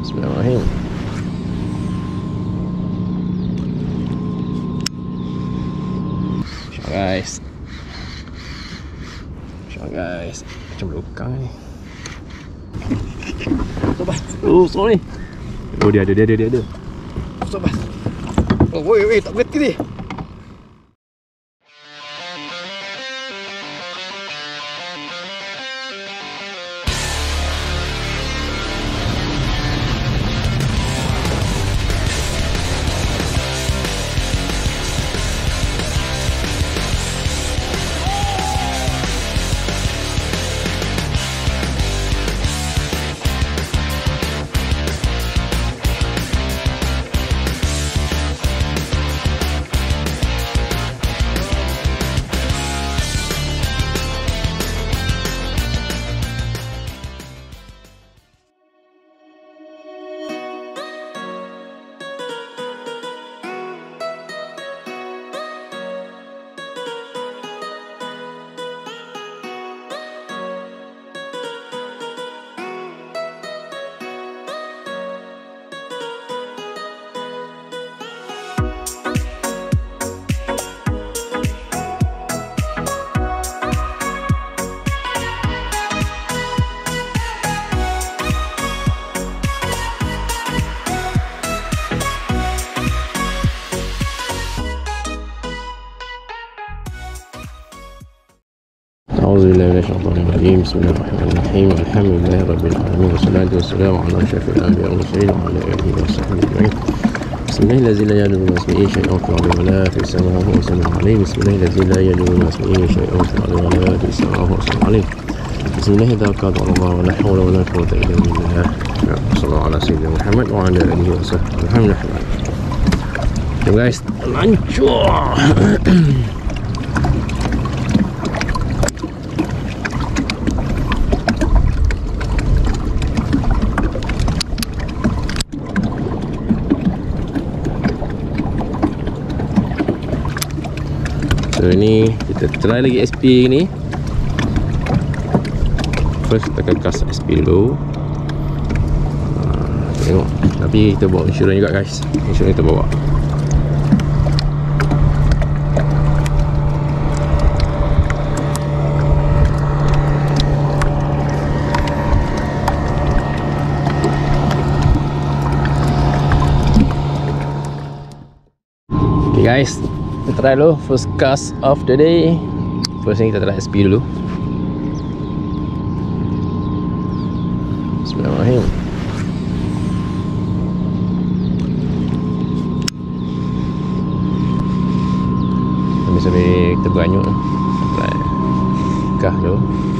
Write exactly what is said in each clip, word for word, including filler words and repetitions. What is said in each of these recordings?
Bismillahirrahmanirrahim. Insya guys, Insya guys, macam belakang ni. Sobat, oh sorry. Oh dia ada, dia ada, dia ada. Sobat. Oh woi woi, tak berhenti ni. A'udzubillahi minasyaitonir rajim. Bismillahirrahmanirrahim. Alhamdulillahi rabbil alamin. Wassalatu wassalamu ala asyrafil anbiya'i wal mursalin wa ala alihi wa sahbihi ajma'in. Bismillahirrahmanirrahim. La yadurru masmi'i syai'un fil ardi wa la fis samaa'i wa salamun alayhi. Bismillahirrahmanirrahim. La yadurru masmi'i syai'un fil ardi wa la fis samaa'i wa salamun alayhi. Bismillahirrahmanirrahim. La haula wa la quwwata illa billah. Sallallahu ala sayyidina Muhammad wa ala alihi wa sahbihi. Alhamdulillah. Jom guys, lancur. So ni kita try lagi S P ni. First kita akan kas S P dulu. ha, Tengok. Tapi kita bawa insurans juga guys. Insurans kita bawa. Okay guys, kita try dulu first cast of the day. First ni kita try S P dulu. Bismillahirrahmanirrahim. Sambil-sambil kita beranyuk, try kah dulu.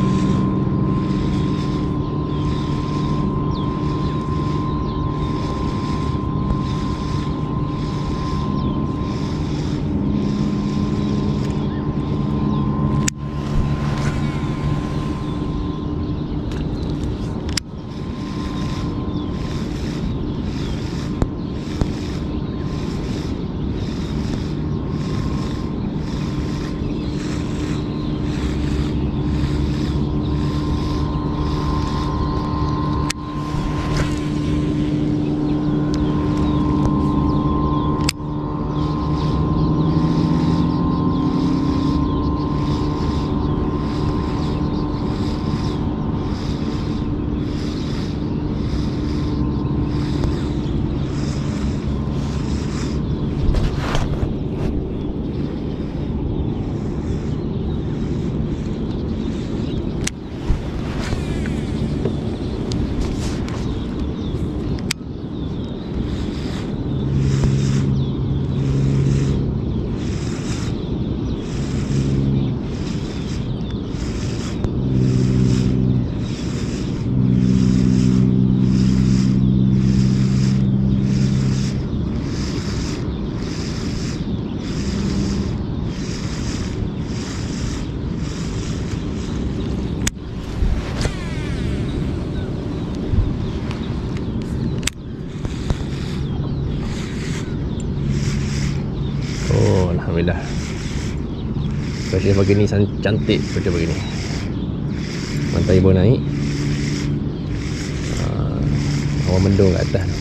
Alhamdulillah. Cuaca pagi ni cantik, cuaca pagi ni. Pantai pun naik. Orang mendung kat atas.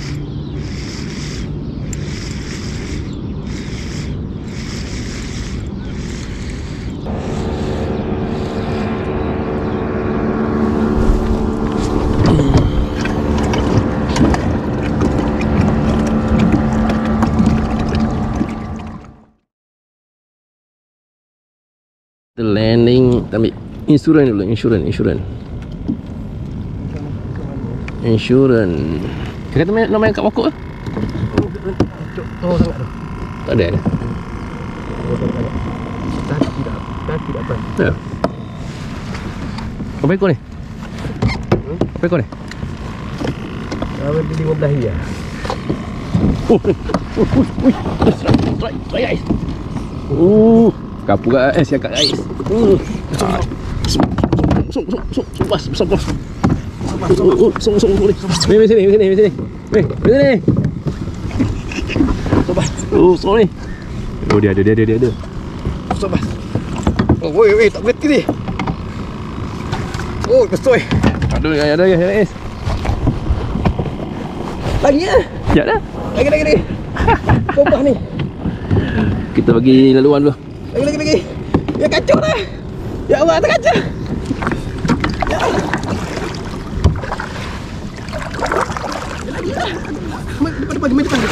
Landing, ambil insurans dulu, insurans, insurans. Insurans. Dia kata nak main kat pokok ke? Oh, sangat tu. Tak ada ada. Kaki dah, kaki dah pas. Ya. Berapa ekor ni? Berapa ekor ni? Awak beli lima belas ya. Oh, oh, oh, oh, strike, strike, strike guys. Uh, kapur kat ais, kat ais. Uh. Sok, sok, sok, sok, sok, bas, besar bos. Oh, oh, sok, sok, sok ni. Mari sini, mari sini, mari sini. Mari, mari sini. Sok bas. Oh, sok ni. Oh, dia ada, dia ada, dia ada. Sok bas. Oh, woi, woi, tak berhenti ni. Oh, kesoi. Aduh, ada, ada, ada ais. Lagi ya? Ya dah. Lagi, lagi, lagi. Sumpah ni. Kita bagi laluan dulu. Lagi, lagi, lagi. Ya kacau dah. Ya Allah, terkacau. Ya Allah. Lagi lah. Depan, depan, depan, depan.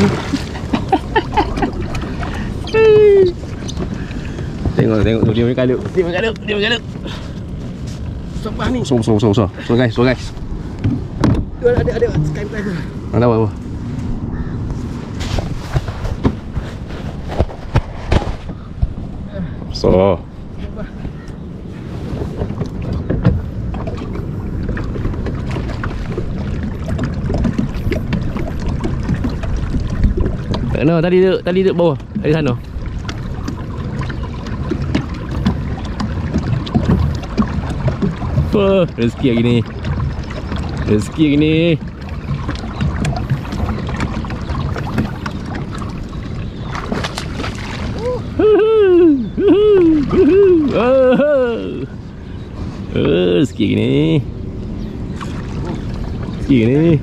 Tengok, tengok tu dia punya kalut. Dia punya kalut, dia punya kalut. Sumpah ni. So, so, so, so. So guys, so guys. Tu ada, ada Skype live. Ada apa? So. No, tadi duduk, tadi duduk bawah. Dari sana. Wah, rezeki hari ni. Rezeki hari ni. Oh, rezeki hari ni. Rezeki hari ni.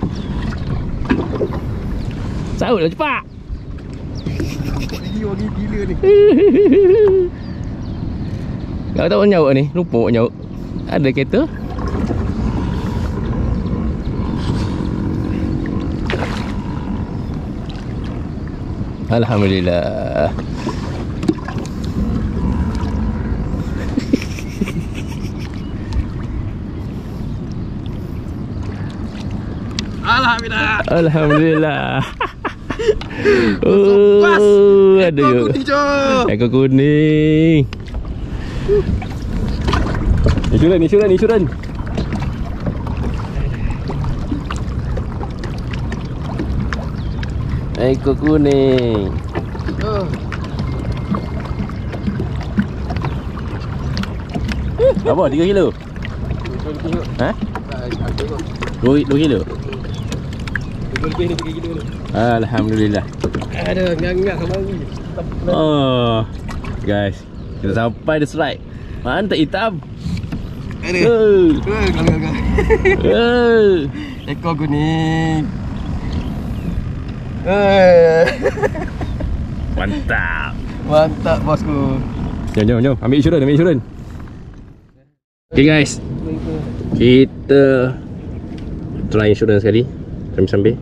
Sautlah cepat. Lagi gila ni. Kau tahu nyaut ni, lupa nyaut. Ada kereta. Alhamdulillah. Alhamdulillah. Alhamdulillah. Oh, ada ekor kuning je. Ekor kuning. Insurans, insurans, insurans. Ekor kuning. Oh. Apa? tiga kilo? Ha? dua kilo? Lebih ni tiga kilo ni. Alhamdulillah. Ada ngak-ngak kemari. Oh, guys, kita sampai the strike. Mantap hitam. Ada. Oh. Eh, ngak-ngak. Oh. Ekor kuning. Eh. Mantap. Mantap bosku. Jom, jom, jom. Ambil insurans, ambil insurans. Okay guys, kita try insurans sekali. Sambil-sambil.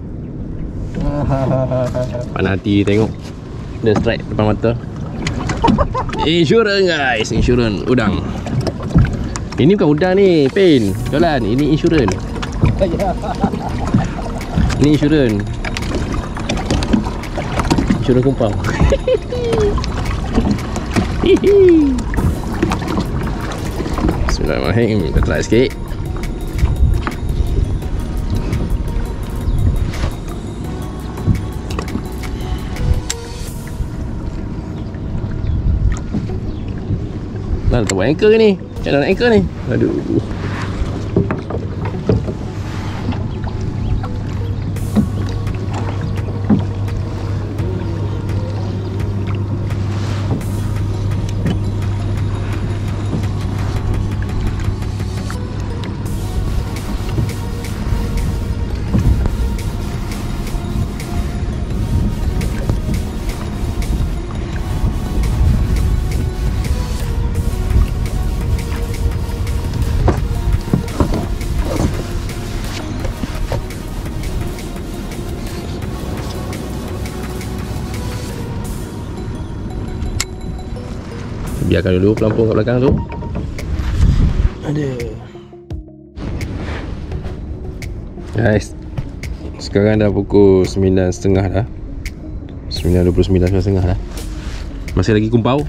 Panas hati tengok. Dia strike depan mata. Insurans guys, insurans udang. Ini bukan udang ni, Pain. Jalan, ini insurans. Ini insurans. Insurans kumpang. Bismillahirrahmanirrahim. Kita try sikit. Nak buat anchor ni. Macam mana nak anchor ni? Aduh. Biarkan dulu pelampung kat belakang tu. Ada. Guys, sekarang dah pukul sembilan tiga puluh dah. sembilan dua puluh sembilan, sembilan tiga puluh dah. Masih lagi kumpau.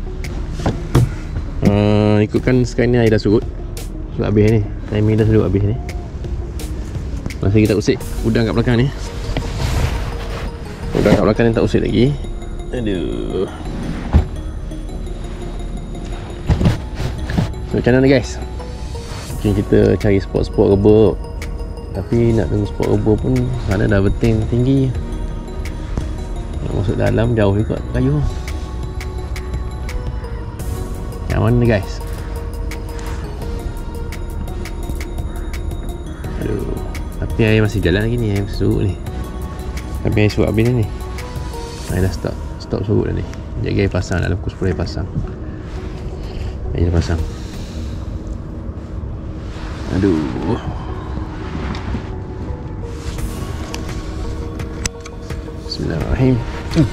uh, Ikutkan sekarang ni air dah surut. Sudah habis ni. Timing dah surut habis ni. Masih kita usik udang kat belakang ni. Udang kat belakang ni tak usik lagi. Aduh. So, macam mana guys? Mungkin kita cari spot-spot reba. Tapi nak tunggu spot reba pun sana dah beting tinggi. Nak masuk dalam jauh juga kayu. Yang mana guys? Aduh. Tapi air masih jalan lagi ni. Air masih surut ni. Tapi air surut habis ni. Air dah stop. Stop surut dah ni. Sekejap air pasang. Dalam pukul sepuluh air pasang. Air dah pasang. Aduh. Bismillahirrahmanirrahim. Hmm.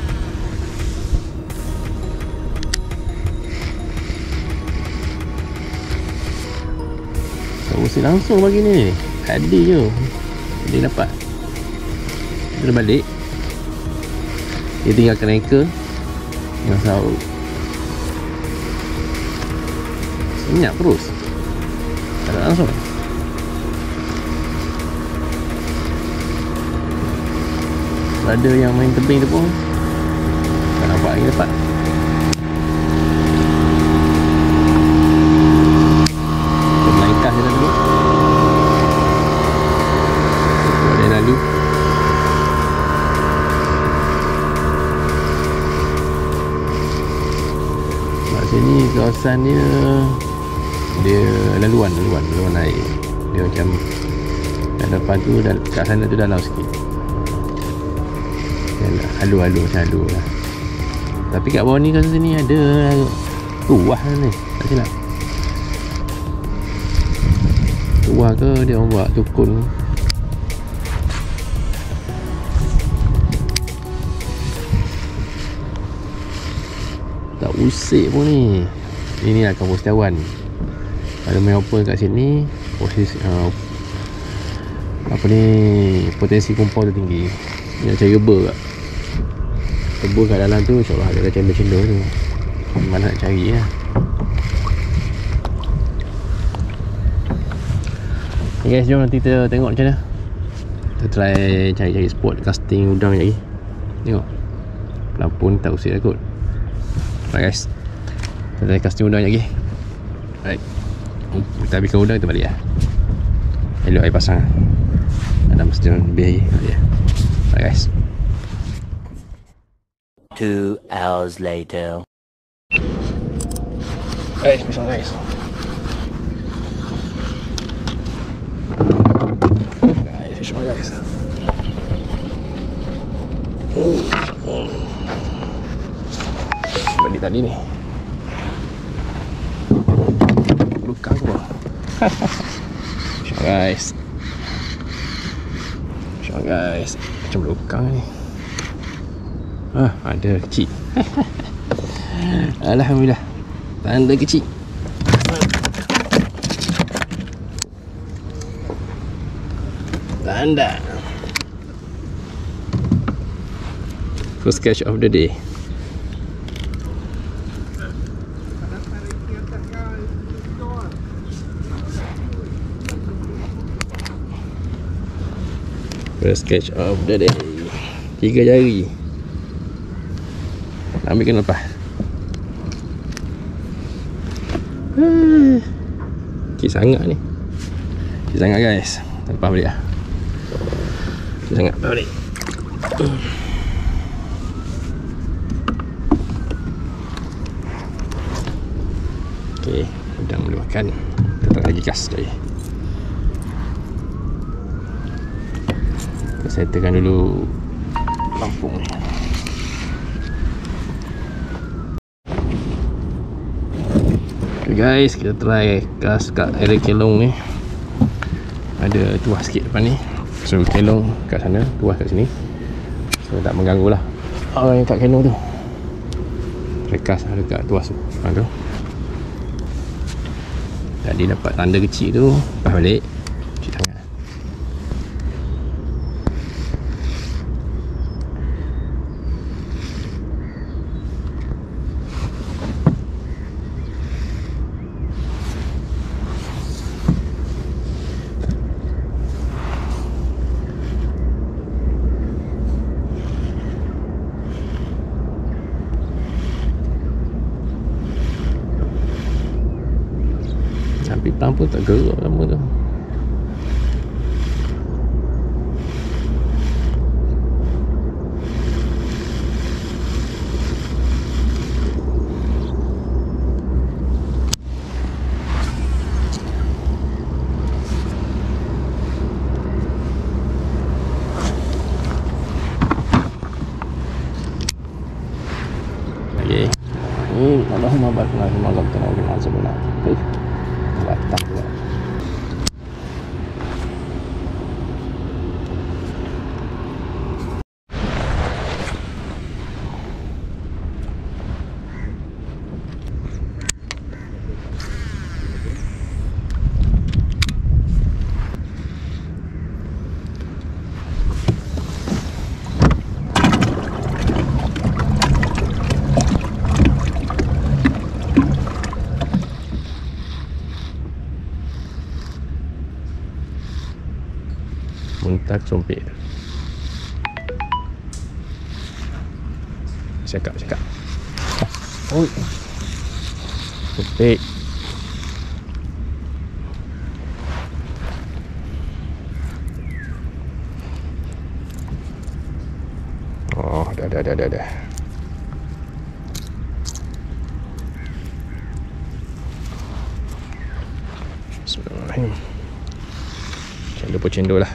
Tak usah langsung bagi ni. Ada je. Dia dapat. Dia balik. Dia tinggalkan anchor yang saut. Senyap terus. Tak ada langsung. Ada yang main tebing tu pun tak nampak lagi dapat. Kita melangkah je dah dulu. Ada yang lalu. Kat sini kawasan dia Dia laluan, laluan, laluan air. Dia macam kat depan tu, kat sana tu dalam sikit. Halu-halu macam halu lah. Tapi kat bawah ni kat sini ada tuah ni. Tak silap. Tuah ke dia orang buat tukun. Tak usik pun ni. Ini lah kampung setiawan. Ada main open kat sini. Posisi uh, apa ni, potensi kumpau tu tinggi. Nak cari reba kat tebus kat dalam tu, insyaAllah ada cendol-cendol tu. Mana nak cari lah. Okay guys, jom nanti kita tengok macam mana. Kita try cari-cari spot casting udang lagi. Tengok pelampung tak usik lah kot. Alright guys, kita try casting udang lagi. Alright, kita habiskan udang, kita balik lah. Elok air pasang. Ada mesti lebih lagi. Alright guys. Two hours later. Guys, pisang guys. Guys, pisang guys. Oh, oh. Balik tadi ni. Luka aku. Pisang guys. Pisang guys. Macam luka ni. Ah, ada kecil. Alhamdulillah. Tanda kecil. Tanda. First catch of the day. First catch of the day. Tiga jari. Ambil ke lepas. Hmm. Kecil sangat ni. Kecil sangat guys. Lepas balik lah. Kecil sangat. Lepas balik. Okay, udang boleh makan. Kita tak lagi kas tadi. Kita settlekan dulu lampung ni. Okay guys, kita try kas kat area kelong ni. Ada tuah sikit depan ni. So kelong kat sana, tuah kat sini. So tak mengganggu lah orang yang kat kelong tu. rekas dekat tuas tu. Ha, tu. Tadi dapat tanda kecil tu, lepas balik cuci tangan. Tapi pam pun tak gerak lama tu. Okay. Ini Allahumma barik lana fima razaqtana wa qina adzabannar. Batak pula. Muntah compit. Cakap, cakap. Oi. Compit. Oh, dah, dah, dah, dah, dah. Bismillahirrahmanirrahim. Cendol pun cendol lah.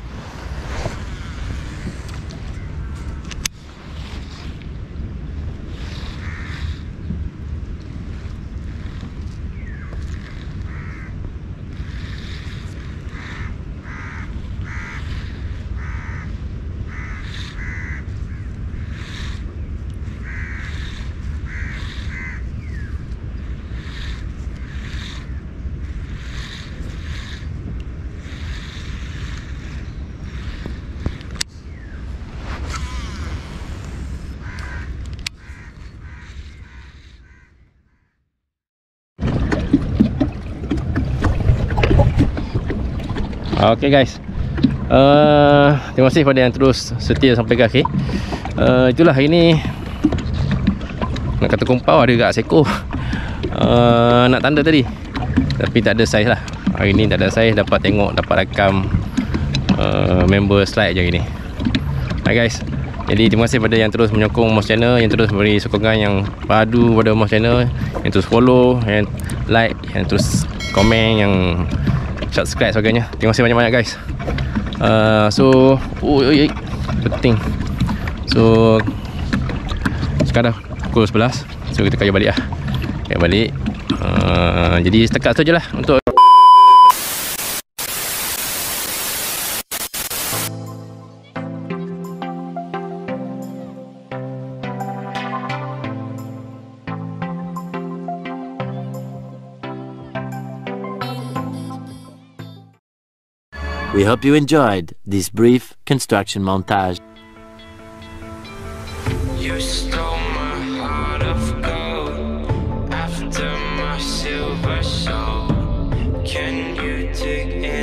Okay guys, uh, terima kasih pada yang terus setia sampai ke akhir. uh, Itulah hari ni, nak kata kumpau ada kat Seiko. uh, Nak tanda tadi, tapi tak ada saiz lah. Hari ni tak ada saiz, dapat tengok, dapat rakam uh, member slide je hari ni. Hai guys, jadi terima kasih pada yang terus menyokong Moz Channel, yang terus beri sokongan yang padu pada Moz Channel, yang terus follow, yang like, yang terus komen, yang subscribe sebagainya. Terima kasih banyak-banyak guys. uh, So oh, oh, oh, penting. So sekarang pukul sebelas, so kita kaya balik lah. Kaya balik. uh, Jadi setakat tu je lah untuk We hope you enjoyed this brief construction montage. You stole my heart of gold after my silver soul. Can you dig in?